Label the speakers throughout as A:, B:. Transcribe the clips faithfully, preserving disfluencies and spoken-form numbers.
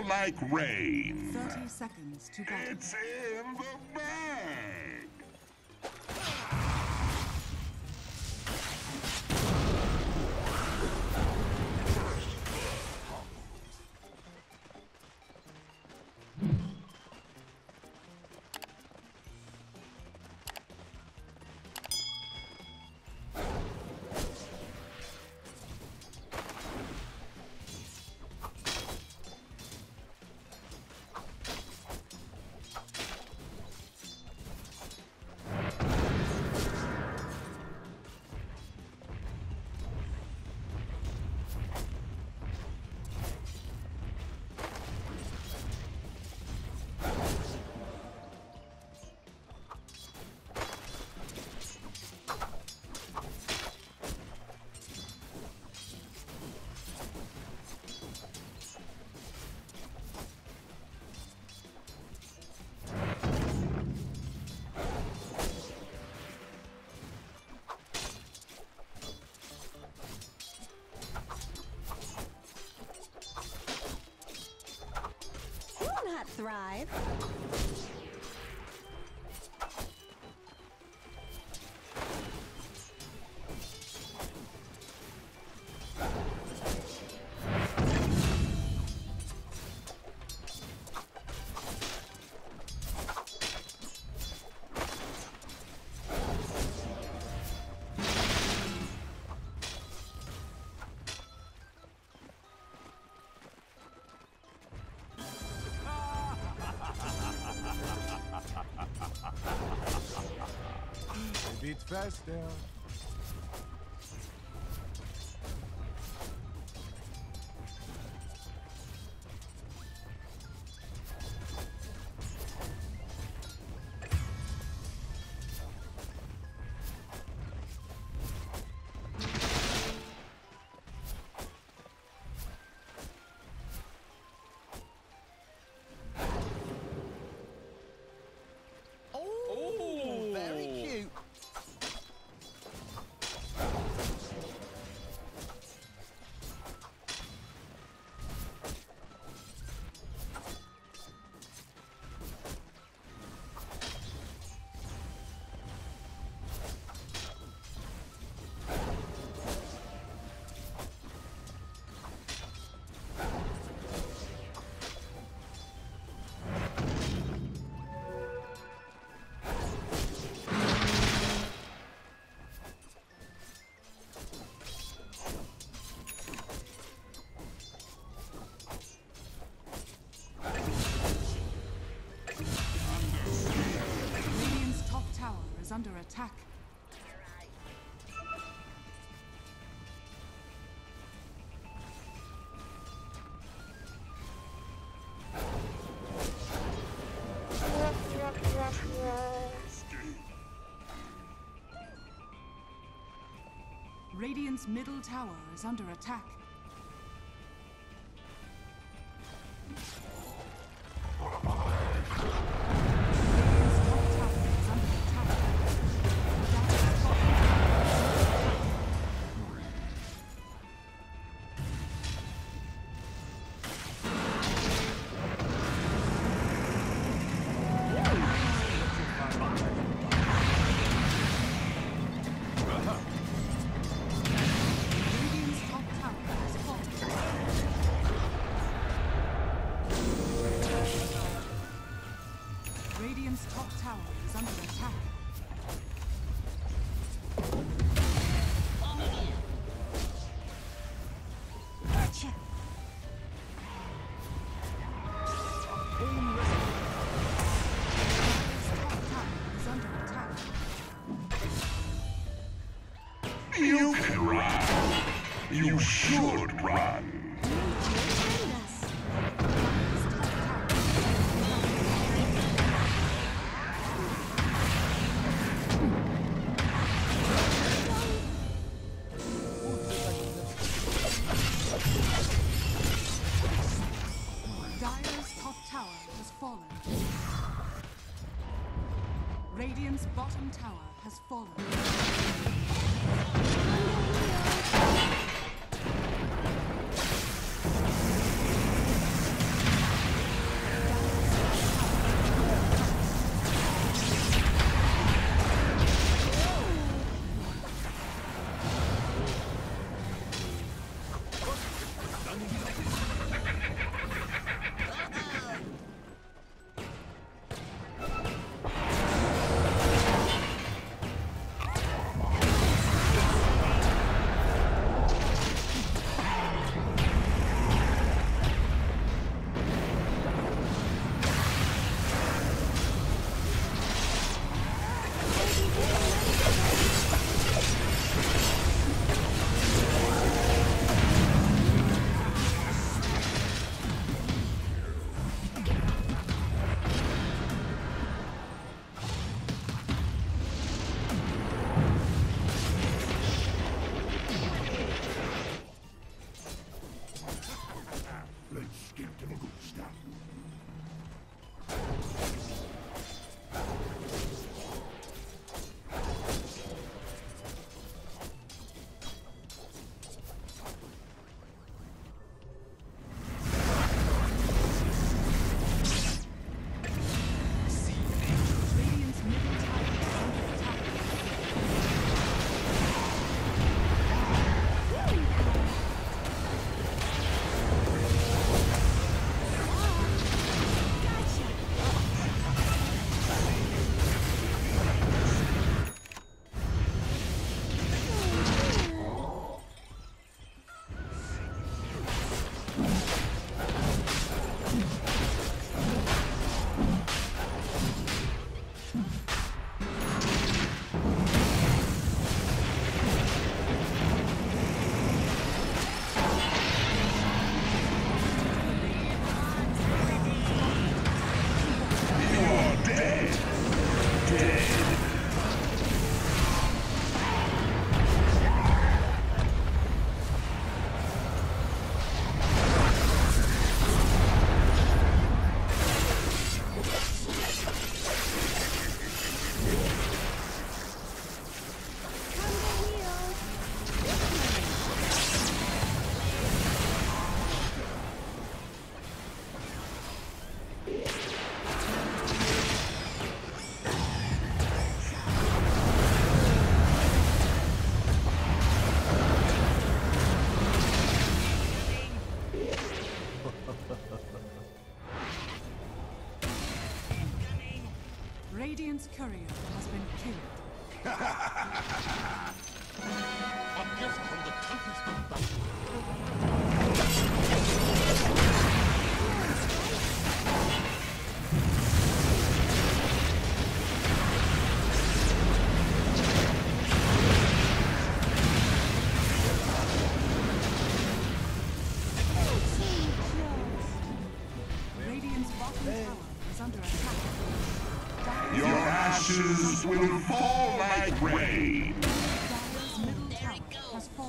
A: like rain.
B: Thirty seconds to battle.
A: It's in the bag.
C: Thrive.
D: Beats faster.
E: Oh, very cute.
B: Under attack. Radiant's middle tower is under attack. Radiant's top tower is under attack.
C: Gotcha.
A: You can run. You should run.
B: Dire's top tower has fallen. Radiant's bottom tower has fallen. Radiant's middle tower is under attack. Radiant's courier has been killed.
F: A gift from the Tempest of Battle.
B: Radiant's bottom tower is under attack. Dire's
A: Your ashes will fall like rain.
B: Dire's middle tower has fallen.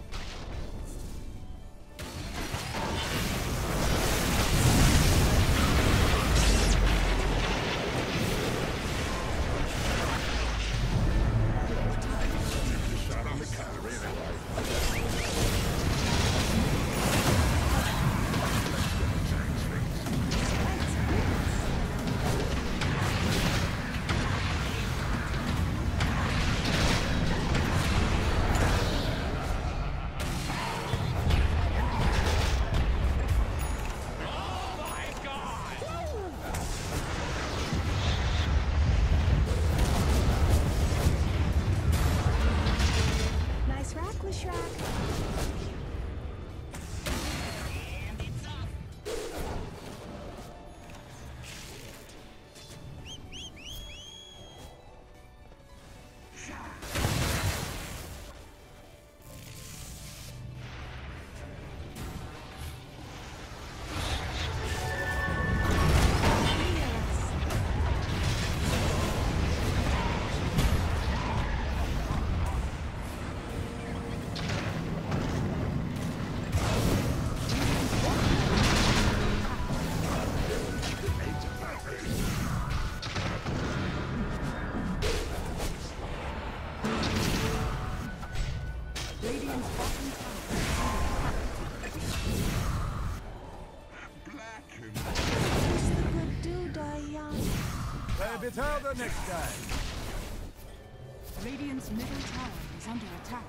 C: Nice rack, Leshrac.
B: Radiant's bottom tower
A: Blackened.
C: Who's the good dude, uh, young?
D: Play a bit harder next time.
B: Radiant's middle tower is under attack.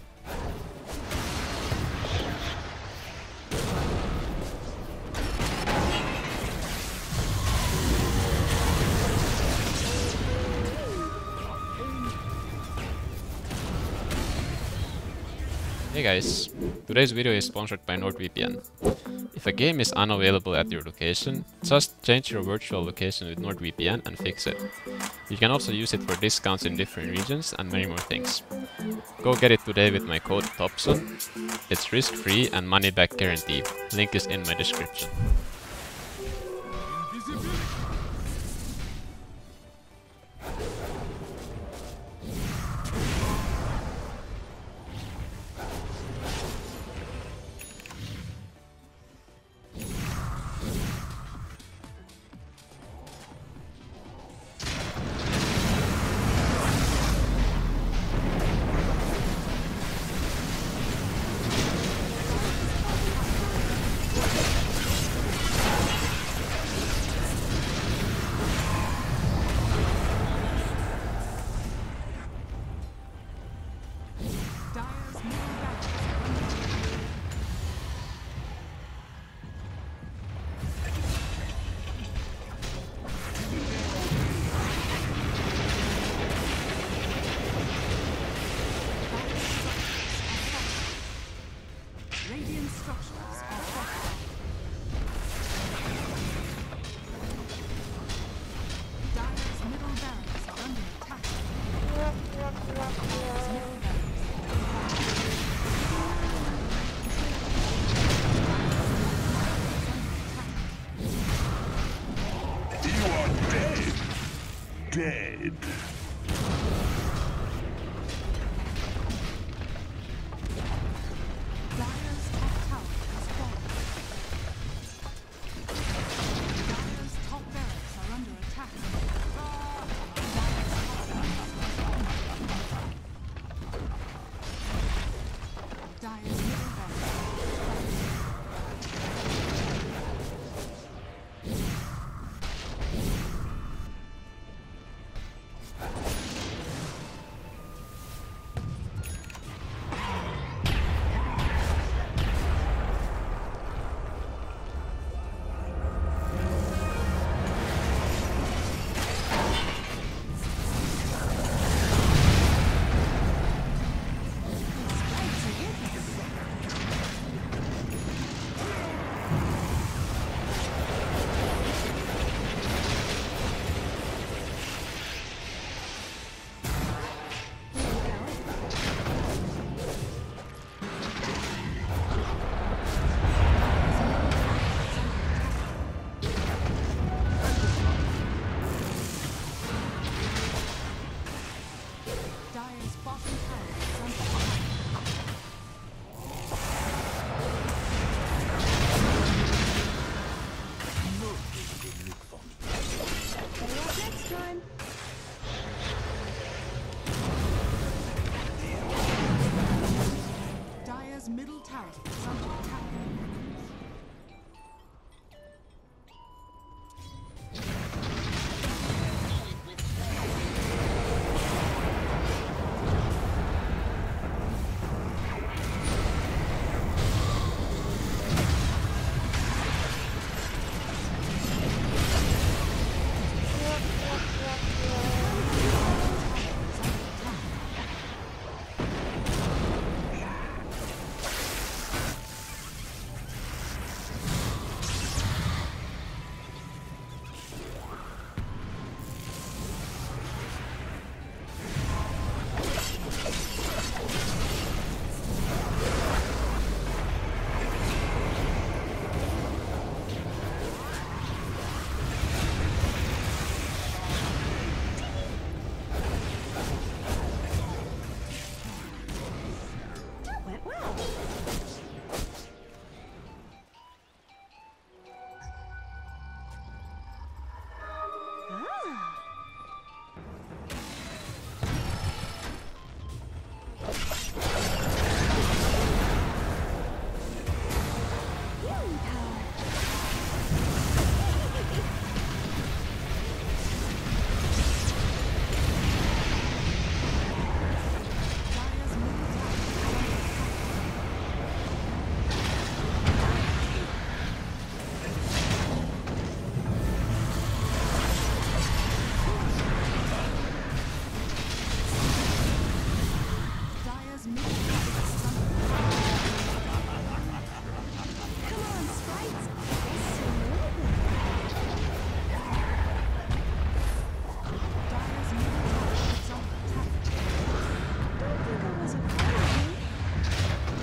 G: Hey guys, today's video is sponsored by NordVPN. If a game is unavailable at your location, just change your virtual location with NordVPN and fix it. You can also use it for discounts in different regions and many more things. Go get it today with my code THOMPSON. It's risk-free and money-back guarantee. Link is in my description.
A: dead.
B: Dyer's top tower has fallen. Dyer's top barracks are under attack. Dyer's top Dyer's middle Dyer's bottom tower is under attack.
C: Better luck next time.
B: Dyer's middle tower is under attack.
C: Went well. Ah. Healing power.
B: Dyer's middle tower is under attack. Dyer's middle tower is under attack.
C: Come on, sprites. Smooth.
B: Dyer's middle tower is under attack.
C: Don't think I was afraid of you.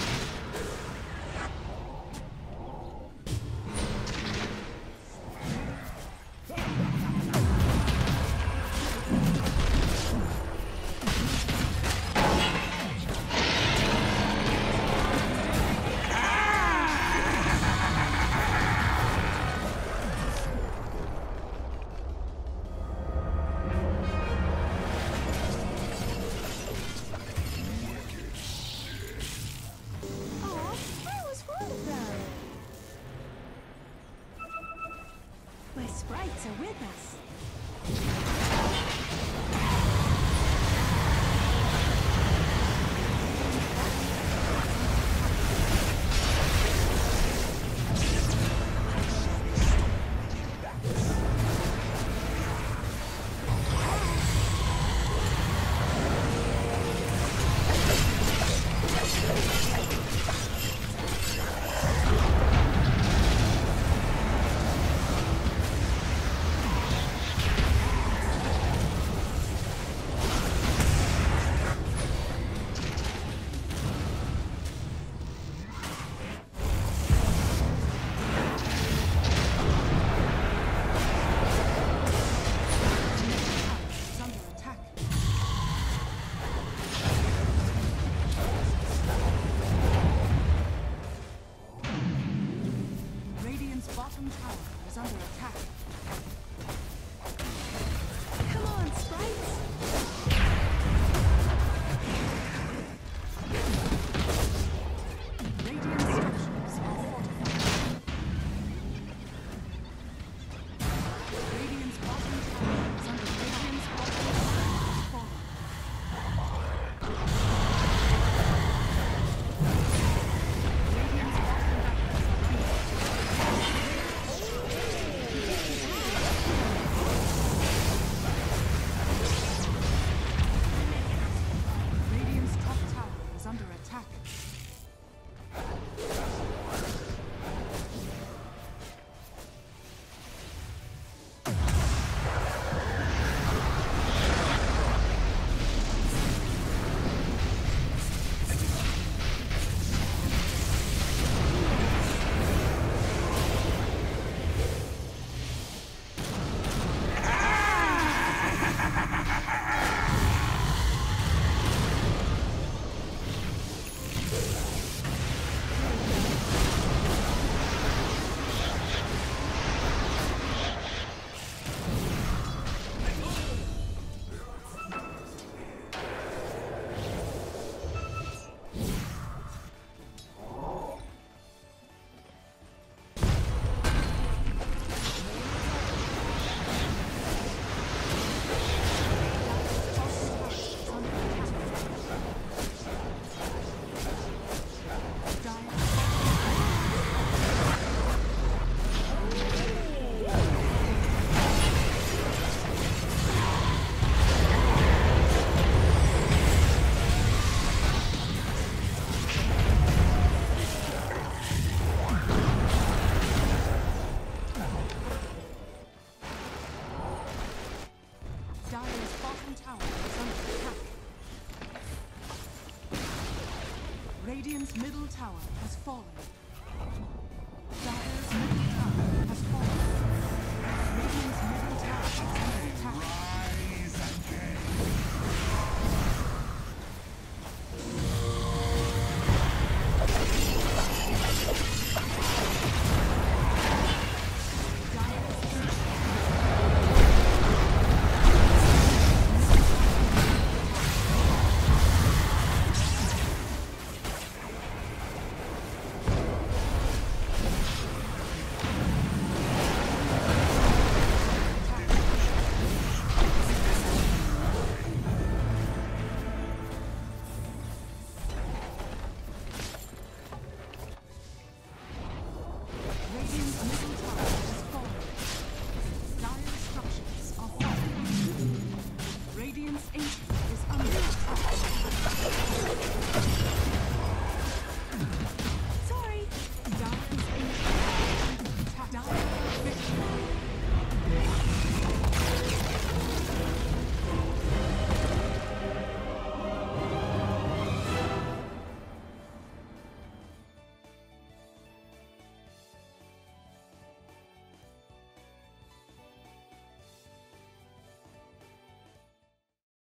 C: Aw, that was fun though. My sprites are with us.
B: is under attack.